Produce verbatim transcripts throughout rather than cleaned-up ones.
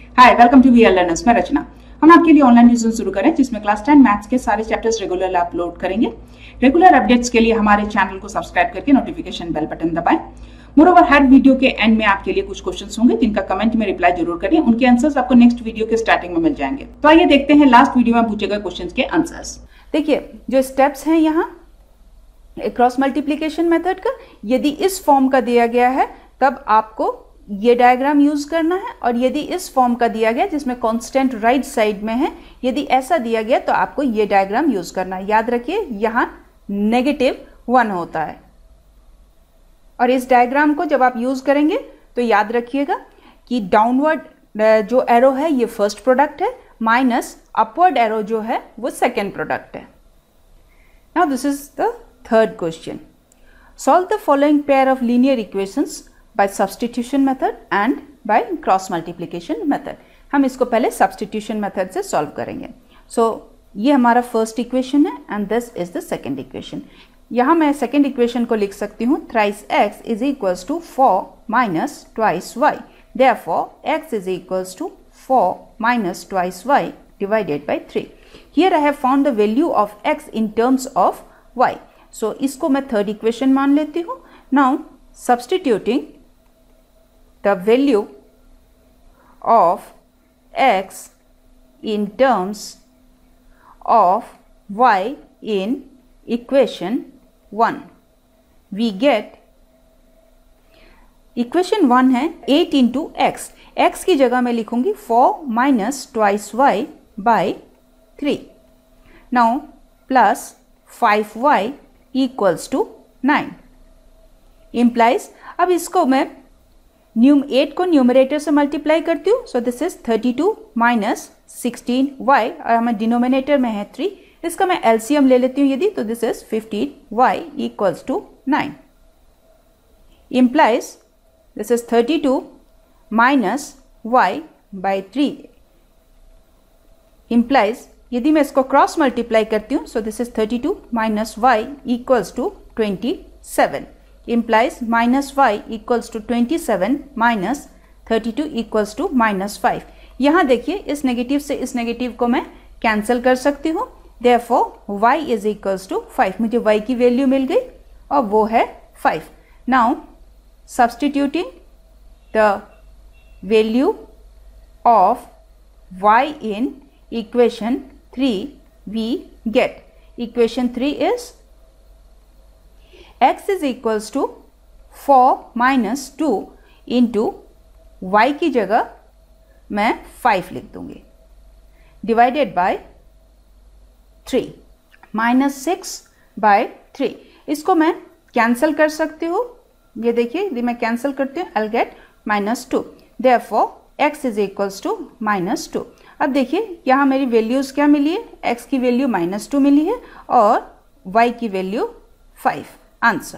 Hi, welcome to VL learners. मैं रचना। हम आपके लिए ऑनलाइन ट्यूशन शुरू करें जिसमें क्लास टेन मैथ्स के सारे चैप्टर्स रेगुलर अपलोड करेंगे। रेगुलर अपडेट्स के लिए हमारे चैनल को सब्सक्राइब करके नोटिफिकेशन बेल बटन दबाएं। मोरोवर हर वीडियो के एंड में आपके लिए कुछ क्वेश्चंस होंगे जिनका कमेंट में रिप्लाई जरूर करें। उनके आंसर्स आपको नेक्स्ट वीडियो के स्टार्टिंग में मिल जाएंगे। तो आइए देखते हैं लास्ट वीडियो में पूछे गए क्वेश्चंस के आंसर्स। देखिए जो स्टेप्स हैं यहाँ क्रॉस मल्टीप्लिकेशन मेथड का, यदि इस फॉर्म का दिया गया है तब आपको ये डायग्राम यूज करना है, और यदि इस फॉर्म का दिया गया जिसमें कांस्टेंट राइट साइड में है, यदि ऐसा दिया गया तो आपको ये डायग्राम यूज करना है। याद रखिए यहाँ नेगेटिव वन होता है, और इस डायग्राम को जब आप यूज करेंगे तो याद रखिएगा कि डाउनवर्ड जो एरो है ये फर्स्ट प्रोडक्ट है, माइनस अपवर्ड एरो जो है वो सेकेंड प्रोडक्ट है। Now this is the third question. Solve the following pair of linear equations by substitution method and by cross multiplication method। हम इसको पहले substitution method से solve करेंगे। so ये हमारा first equation है and this is the second equation। यहाँ मैं second equation को लिख सकती हूँ thrice x is equals to four minus twice y। therefore x is equals to four minus twice y divided by three। Here I have found the value of x in terms of y। so इसको मैं third equation मान लेती हूँ। now substituting the value of x in terms of y in equation one, we get equation one है eight into x। x की जगह मैं लिखूंगी four minus twice y by three। now plus five y equals to nine implies, अब इसको मैं num eight को numerator से मल्टीप्लाई करती हूँ। So this is thirty two minus sixteen y, और हमें डिनोमिनेटर में है थ्री, इसका मैं एलसीएम ले लेती हूँ यदि, तो this is fifteen y equals to nine. Implies this is thirty two minus y by three. Implies यदि मैं इसको क्रॉस मल्टीप्लाई करती हूँ, so this is thirty two minus y equals to twenty seven. implies minus y equals to twenty-seven minus thirty-two equals to minus five। यहाँ देखिए इस negative से इस नेगेटिव को मैं कैंसिल कर सकती हूँ। therefore y is equals to five। मुझे y की वैल्यू मिल गई और वो है five। now substituting the value of y in equation three, we get equation three is x is equals to four minus two into y की जगह मैं five लिख दूंगी, divided by three minus six by three। इसको मैं cancel कर सकती हूँ। ये देखिए यदि मैं कैंसिल करती हूँ I'll get minus two। therefore x is equals to minus two। अब देखिए यहाँ मेरी वैल्यूज क्या मिली है, x की वैल्यू minus two मिली है और y की वैल्यू five। आंसर।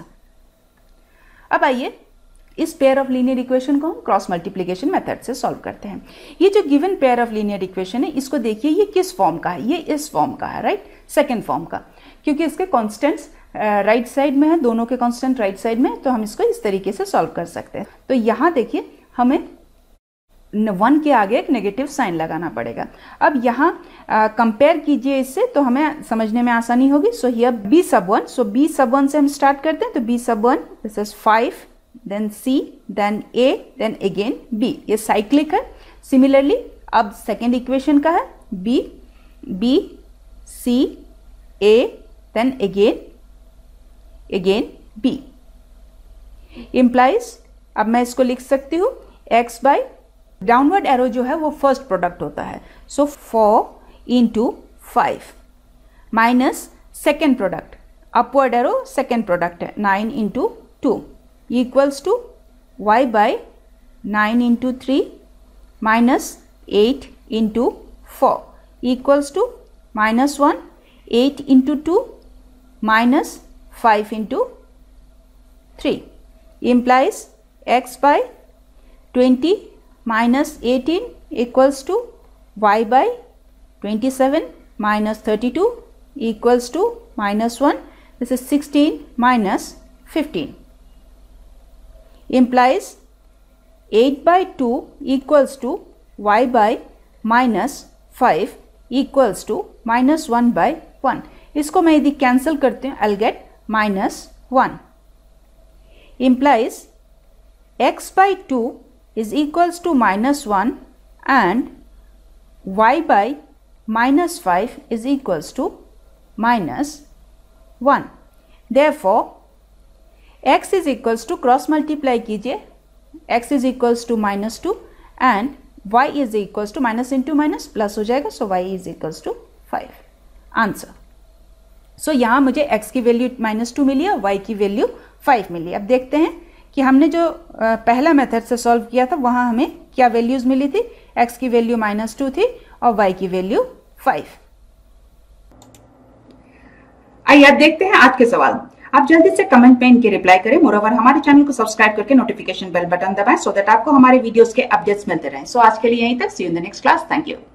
अब आइए इस पेयर ऑफ लीनियर इक्वेशन को हम क्रॉस मल्टीप्लिकेशन मेथड से सॉल्व करते हैं। ये जो given pair of linear equation है, इसको देखिए ये किस फॉर्म का है, ये इस फॉर्म का है, राइट, सेकंड फॉर्म का, क्योंकि इसके कांस्टेंट्स राइट साइड में है, दोनों के कांस्टेंट राइट साइड में, तो हम इसको इस तरीके से सॉल्व कर सकते हैं। तो यहाँ देखिए हमें वन के आगे एक नेगेटिव साइन लगाना पड़ेगा। अब यहाँ कंपेयर कीजिए इससे तो हमें समझने में आसानी होगी। So here B sub one, so B sub one से हम स्टार्ट करते हैं। तो B sub one this is five, then C, then A, then again B. ये साइक्लिक है। सिमिलरली अब सेकेंड इक्वेशन का है B, B C A, then again again B. Implies अब मैं इसको लिख सकती हूँ एक्स बाई डाउनवर्ड एरो जो है वो फर्स्ट प्रोडक्ट होता है, so four into five minus second product upward arrow second product है nine into two equals to y by nine into three minus eight into four equals to minus one, eight into two minus five into three. Implies x by twenty minus eighteen equals to y by twenty-seven minus thirty-two equals to minus one। this is sixteen minus fifteen implies eight by two equals to y by minus five equals to minus one by one. इसको मैं यदि cancel करती हूँ, I get minus one, implies x by two is equals to minus one and y by minus five is equals to minus one. Therefore, x is equals to cross multiply कीजिए, x is equals to minus two and y is equals to minus into minus plus हो जाएगा, so y is equals to five. Answer. So so, यहाँ मुझे x की value minus two मिली है, y की value five milli. अब देखते हैं कि हमने जो पहला मेथड से सॉल्व किया था वहां हमें क्या वैल्यूज मिली थी। x की वैल्यू माइनस टू थी और y की वैल्यू फाइव। आइए अब देखते हैं आज के सवाल। आप जल्दी से कमेंट में इनके रिप्लाई करें। मोरओवर हमारे चैनल को सब्सक्राइब करके नोटिफिकेशन बेल बटन दबाएं सो दैट आपको हमारे वीडियोस के अपडेट्स मिलते रहें। सो आज के लिए यहीं तक। See you in the next class. Thank you.